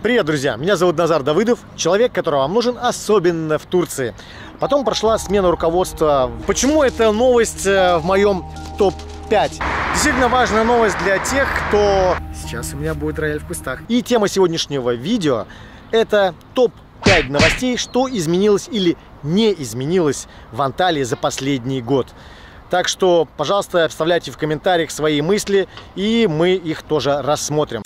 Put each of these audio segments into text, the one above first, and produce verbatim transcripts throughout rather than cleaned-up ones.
Привет, друзья! Меня зовут Назар Давыдов, человек, который вам нужен особенно в Турции. Потом прошла смена руководства. Почему эта новость в моем топ пять? Действительно важная новость для тех, кто... Сейчас у меня будет рояль в кустах. И тема сегодняшнего видео – это топ пять новостей, что изменилось или не изменилось в Анталии за последний год. Так что, пожалуйста, вставляйте в комментариях свои мысли, и мы их тоже рассмотрим.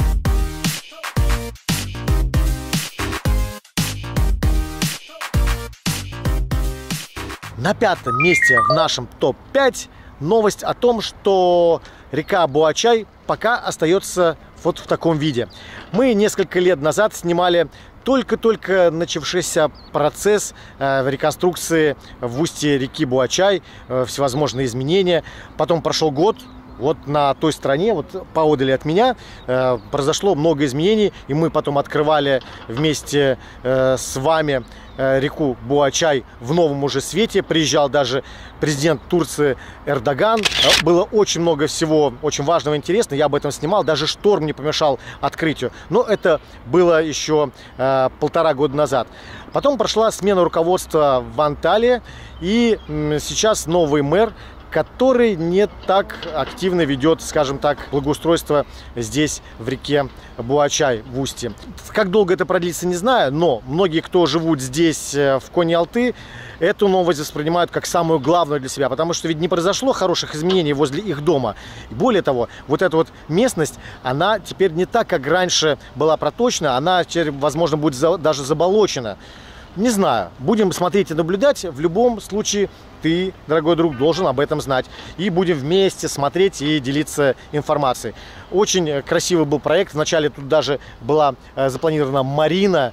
На пятом месте в нашем топ пять новость о том, что река Буачай пока остается вот в таком виде. Мы несколько лет назад снимали только-только начавшийся процесс э, реконструкции в устье реки Буачай, э, всевозможные изменения. Потом прошел год. Вот на той стороне, вот поодали от меня, э, произошло много изменений, и мы потом открывали вместе э, с вами э, реку Буачай в новом уже свете. Приезжал даже президент Турции Эрдоган. Было очень много всего очень важного и интересного. Я об этом снимал. Даже шторм не помешал открытию. Но это было еще э, полтора года назад. Потом прошла смена руководства в Анталии, и э, сейчас новый мэр, который не так активно ведет, скажем так, благоустройство здесь, в реке Буачай, в устье. Как долго это продлится, не знаю, но многие, кто живут здесь, в Кони-Алты, эту новость воспринимают как самую главную для себя, потому что ведь не произошло хороших изменений возле их дома. И более того, вот эта вот местность, она теперь не так, как раньше была проточена, она теперь, возможно, будет за, даже заболочена. Не знаю, будем смотреть и наблюдать. В любом случае, ты, дорогой друг, должен об этом знать. И будем вместе смотреть и делиться информацией. Очень красивый был проект. Вначале тут даже была запланирована марина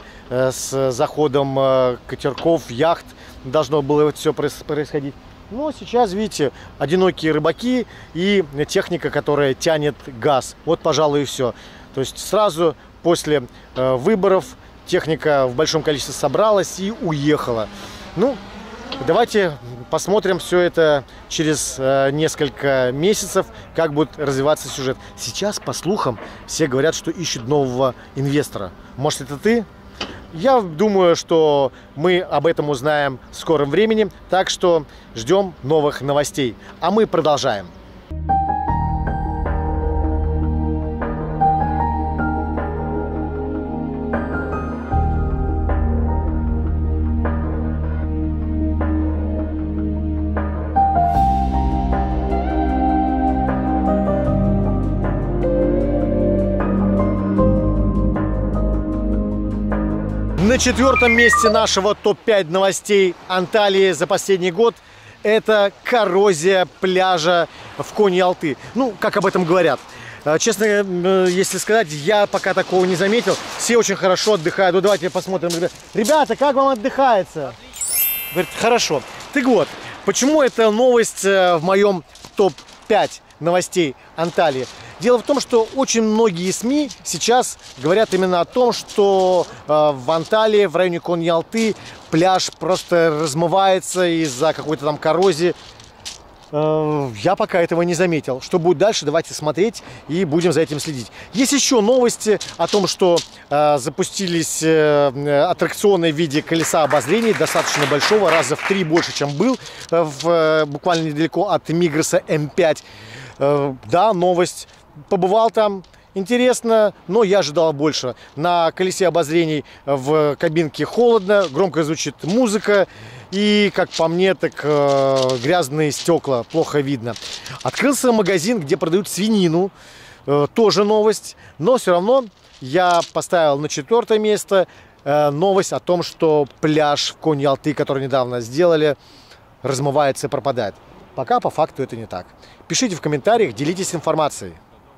с заходом катерков, яхт. Должно было это все происходить. Но сейчас, видите, одинокие рыбаки и техника, которая тянет газ. Вот, пожалуй, и все. То есть сразу после выборов техника в большом количестве собралась и уехала. Ну, давайте посмотрим все это через э, несколько месяцев, как будет развиваться сюжет. Сейчас, по слухам, все говорят, что ищут нового инвестора. Может, это ты? Я думаю, что мы об этом узнаем в скором времени, так что ждем новых новостей. А мы продолжаем. На четвертом месте нашего топ пять новостей Анталии за последний год это коррозия пляжа в Кони-Алты. Ну, как об этом говорят. Честно, если сказать, я пока такого не заметил. Все очень хорошо отдыхают. Ну, давайте посмотрим. Ребята, как вам отдыхается? Говорит, хорошо. Так вот, почему эта новость в моем топ пять новостей Анталии? Дело в том, что очень многие СМИ сейчас говорят именно о том, что э, в Анталии, в районе Кони-Алты, пляж просто размывается из-за какой-то там коррозии. Э, я пока этого не заметил. Что будет дальше, давайте смотреть и будем за этим следить. Есть еще новости о том, что э, запустились э, аттракционы в виде колеса обозрений, достаточно большого, раза в три больше, чем был, э, в, э, буквально недалеко от Мигроса М пять. Э, да, новость. Побывал там, интересно, но я ожидал больше. На колесе обозрений в кабинке холодно, громко звучит музыка и, как по мне, так э, грязные стекла, плохо видно. Открылся магазин, где продают свинину, э, тоже новость, но все равно я поставил на четвертое место э, новость о том, что пляж в Кони-Алты, который недавно сделали, размывается и пропадает. Пока по факту это не так. Пишите в комментариях, делитесь информацией.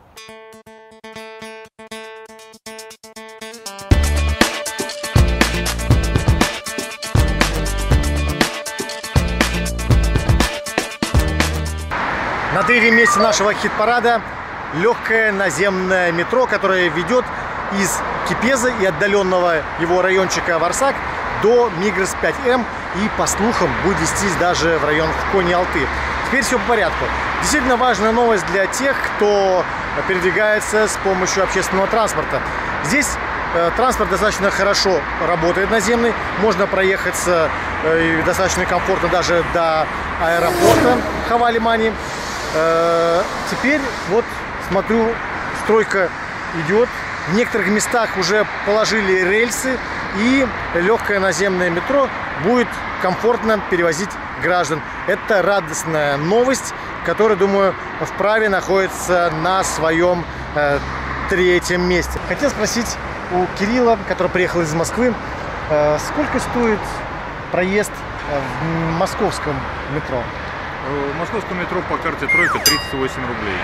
На третьем месте нашего хит-парада легкое наземное метро, которое ведет из Кепеза и отдаленного его райончика Варсак до Мигрос пять М и, по слухам, будет вестись даже в район Кони-Алты. Теперь все по порядку. Действительно важная новость для тех, кто передвигается с помощью общественного транспорта. Здесь Транспорт достаточно хорошо работает наземный. Можно проехаться достаточно комфортно даже до аэропорта Хава-Лимани. Теперь вот смотрю, стройка идет. В некоторых местах уже положили рельсы, и легкое наземное метро будет комфортно перевозить граждан. Это радостная новость, которая, думаю, вправе находится на своем э, третьем месте. Хотел спросить у Кирилла, который приехал из Москвы, э, сколько стоит проезд в московском метро? В московском метро по карте «Тройка» тридцать восемь рублей.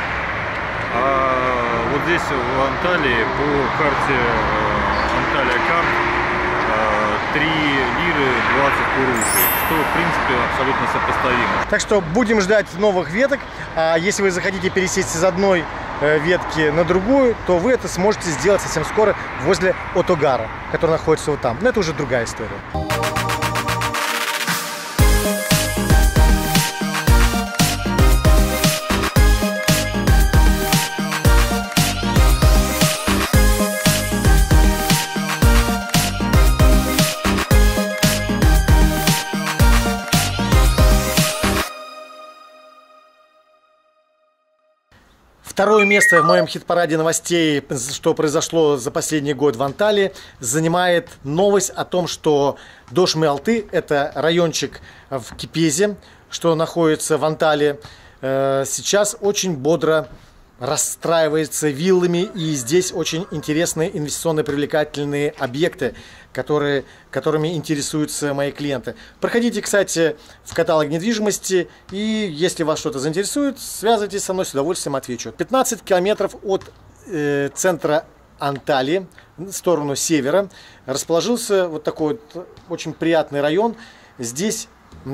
А вот здесь, в Анталии, по карте Анталия-Карт, три лиры двадцать курушей, что, в принципе, абсолютно сопоставимо. Так что будем ждать новых веток. А если вы захотите пересесть из одной ветки на другую, то вы это сможете сделать совсем скоро возле Отогара, который находится вот там. Но это уже другая история. Второе место в моем хит-параде новостей, что произошло за последний год в Анталии, занимает новость о том, что Дошми-Алты, это райончик в Кепезе, что находится в Анталии, сейчас очень бодро расстраивается виллами, и здесь очень интересные инвестиционно привлекательные объекты, которые, которыми интересуются мои клиенты. Проходите, кстати, в каталог недвижимости, и если вас что-то заинтересует, связывайтесь со мной, с удовольствием отвечу. пятнадцать километров от э, центра Анталии, в сторону севера, расположился вот такой вот очень приятный район. Здесь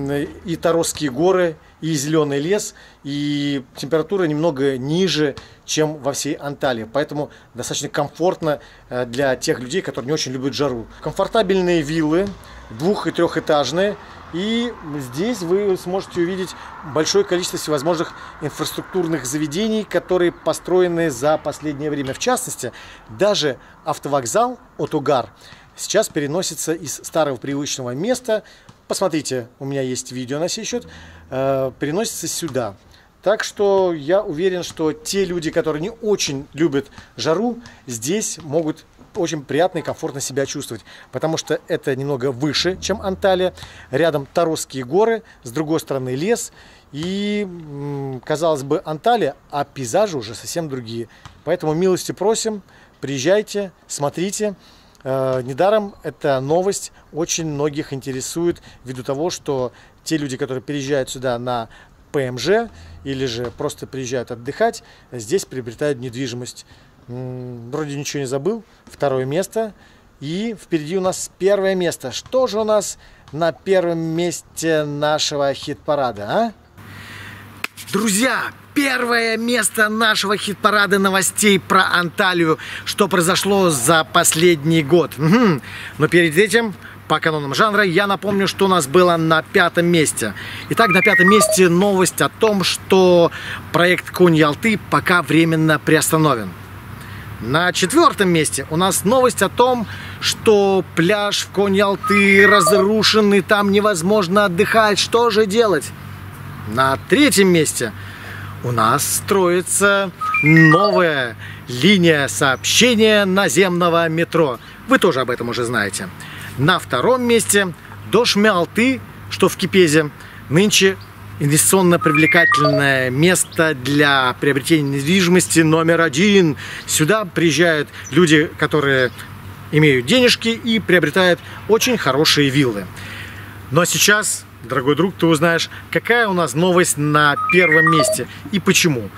и Таросские горы, и зеленый лес, и температура немного ниже, чем во всей Анталии. Поэтому достаточно комфортно для тех людей, которые не очень любят жару. Комфортабельные виллы, двух- и трехэтажные. И здесь вы сможете увидеть большое количество всевозможных инфраструктурных заведений, которые построены за последнее время. В частности, даже автовокзал Отогар сейчас переносится из старого привычного места. Посмотрите, у меня есть видео на сей счет, э, переносится сюда. Так что я уверен, что те люди, которые не очень любят жару, здесь могут очень приятно и комфортно себя чувствовать. Потому что это немного выше, чем Анталия. Рядом Таросские горы, с другой стороны лес. И, казалось бы, Анталия, а пейзажи уже совсем другие. Поэтому милости просим, приезжайте, смотрите. Недаром эта новость очень многих интересует, ввиду того, что те люди, которые переезжают сюда на ПМЖ или же просто приезжают отдыхать, здесь приобретают недвижимость. Вроде ничего не забыл. Второе место. И впереди у нас первое место. Что же у нас на первом месте нашего хит-парада, а? Друзья! Первое место нашего хит-парада новостей про Анталию, что произошло за последний год. Угу. Но перед этим, по канонам жанра, я напомню, что у нас было на пятом месте. Итак, на пятом месте новость о том, что проект Конь-Ялты пока временно приостановлен. На четвертом месте у нас новость о том, что пляж в Конь-Ялты разрушен, и там невозможно отдыхать. Что же делать? На третьем месте у нас строится новая линия сообщения наземного метро. Вы тоже об этом уже знаете. На втором месте Дошми-Алты, что в Кепезе, нынче инвестиционно привлекательное место для приобретения недвижимости номер один. Сюда приезжают люди, которые имеют денежки и приобретают очень хорошие виллы. Но сейчас, дорогой друг, ты узнаешь, какая у нас новость на первом месте и почему.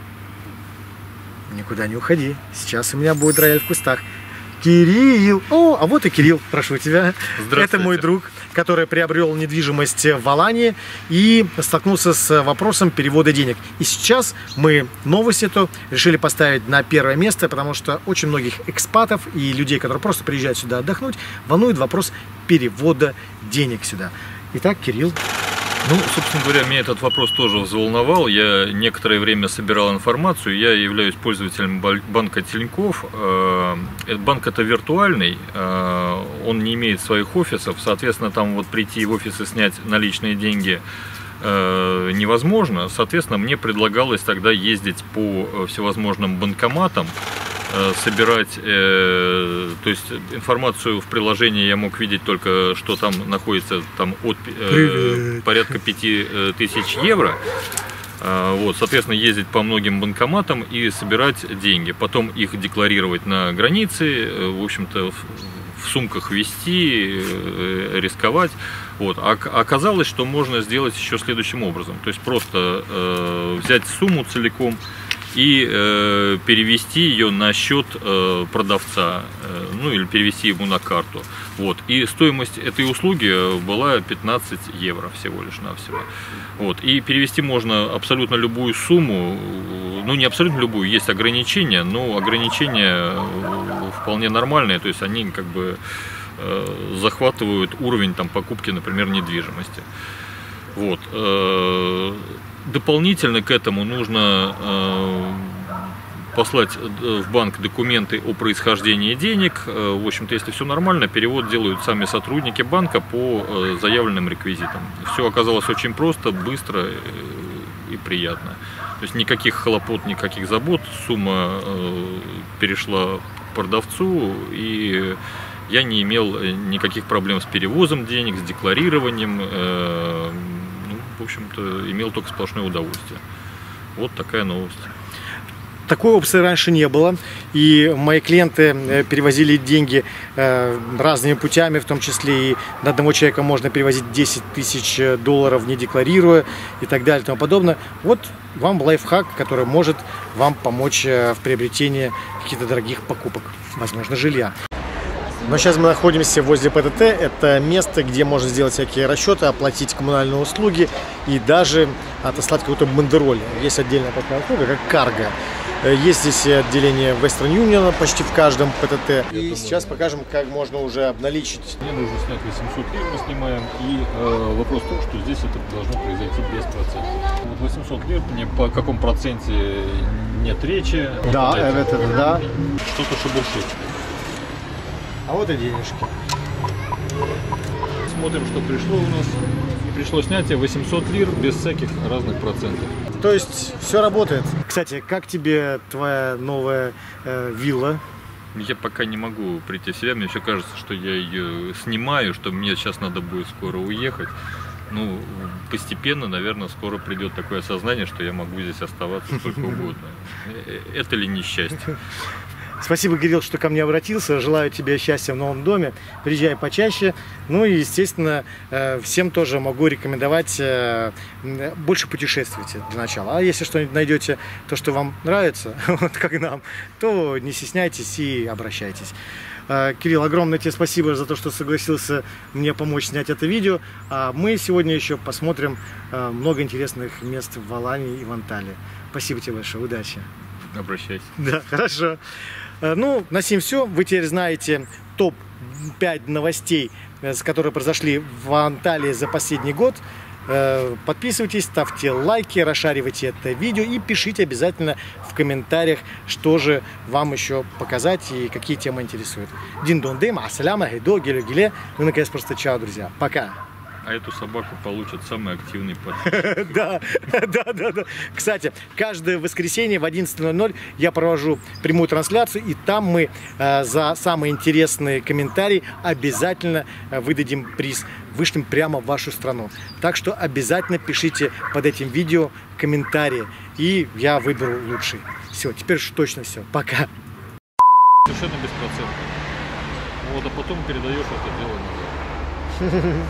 Никуда не уходи. Сейчас у меня будет рояль в кустах. Кирилл! О, а вот и Кирилл, прошу тебя. Это мой друг, который приобрел недвижимость в Алании и столкнулся с вопросом перевода денег. И сейчас мы новость эту решили поставить на первое место, потому что очень многих экспатов и людей, которые просто приезжают сюда отдохнуть, волнует вопрос перевода денег сюда. Итак, Кирилл. Ну, собственно говоря, меня этот вопрос тоже взволновал. Я некоторое время собирал информацию. Я являюсь пользователем банка Тинькофф. Банк это виртуальный, он не имеет своих офисов. Соответственно, там вот прийти в офис и снять наличные деньги невозможно. Соответственно, мне предлагалось тогда ездить по всевозможным банкоматам, собирать, э, то есть информацию в приложении я мог видеть только, что там находится там от э, порядка пяти тысяч евро. Э, вот, соответственно, ездить по многим банкоматам и собирать деньги, потом их декларировать на границе, э, в общем-то в, в сумках везти, э, рисковать. Вот. А оказалось, что можно сделать еще следующим образом, то есть просто э, взять сумму целиком и э, перевести ее на счет э, продавца, э, ну или перевести ему на карту. Вот. И стоимость этой услуги была пятнадцать евро всего лишь навсего. Вот. И перевести можно абсолютно любую сумму, ну не абсолютно любую, есть ограничения, но ограничения вполне нормальные, то есть они как бы э, захватывают уровень там, покупки, например, недвижимости. Вот. Дополнительно к этому нужно э, послать в банк документы о происхождении денег. В общем-то, если все нормально, перевод делают сами сотрудники банка по э, заявленным реквизитам. Все оказалось очень просто, быстро и приятно. То есть никаких хлопот, никаких забот. Сумма э, перешла продавцу, и я не имел никаких проблем с перевозом денег, с декларированием. Э, В общем-то, имел только сплошное удовольствие. Вот такая новость. Такой опции раньше не было, и мои клиенты перевозили деньги разными путями, в том числе и на одного человека можно перевозить десять тысяч долларов, не декларируя, и так далее и тому подобное. Вот вам лайфхак, который может вам помочь в приобретении каких-то дорогих покупок, возможно, жилья. Но сейчас мы находимся возле пэ тэ тэ. Это место, где можно сделать всякие расчеты, оплатить коммунальные услуги и даже отослать какую-то бандероль. Есть отдельная такая услуга, как карго. Есть здесь отделение Western Union почти в каждом пэ тэ тэ. И сейчас покажем, как можно уже обналичить. Мне нужно снять восемьсот лир, мы снимаем. И э, вопрос в том, что здесь это должно произойти без процентов. Вот восемьсот лир, мне по каком проценте нет речи. Да, вот это, это да. Что-то шебуршит. А вот и денежки. Смотрим, что пришло у нас. Пришло снятие восемьсот лир без всяких разных процентов. То есть все работает. Кстати, как тебе твоя новая э, вилла? Я пока не могу прийти в себя. Мне все кажется, что я ее снимаю, что мне сейчас надо будет скоро уехать. Ну, постепенно, наверное, скоро придет такое осознание, что я могу здесь оставаться сколько угодно. Это ли не счастье? Спасибо, Кирилл, что ко мне обратился. Желаю тебе счастья в новом доме. Приезжай почаще. Ну и, естественно, всем тоже могу рекомендовать больше путешествуйте для начала. А если что-нибудь найдете, то, что вам нравится, вот как нам, то не стесняйтесь и обращайтесь. Кирилл, огромное тебе спасибо за то, что согласился мне помочь снять это видео. А мы сегодня еще посмотрим много интересных мест в Алании и в Анталии. Спасибо тебе большое. Удачи. Обращайся. Да, хорошо. Ну, на сим все. Вы теперь знаете топ пять новостей, которые произошли в Анталии за последний год. Подписывайтесь, ставьте лайки, расшаривайте это видео и пишите обязательно в комментариях, что же вам еще показать и какие темы интересуют. Дин-дон-дым, ассаляма, гейдо, геле-геле. Ну, наконец, просто чао, друзья. Пока. А эту собаку получат самый активный подписчик. Да, да, да, да. Кстати, каждое воскресенье в одиннадцать ноль ноль я провожу прямую трансляцию, и там мы э, за самые интересные комментарии обязательно э, выдадим приз. Вышлем прямо в вашу страну. Так что обязательно пишите под этим видео комментарии, и я выберу лучший. Все, теперь уж точно все. Пока. Совершенно беспроцентно. Вот, а потом передаешь это дело назад.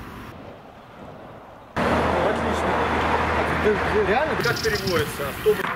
Реально, как переводится? Автобус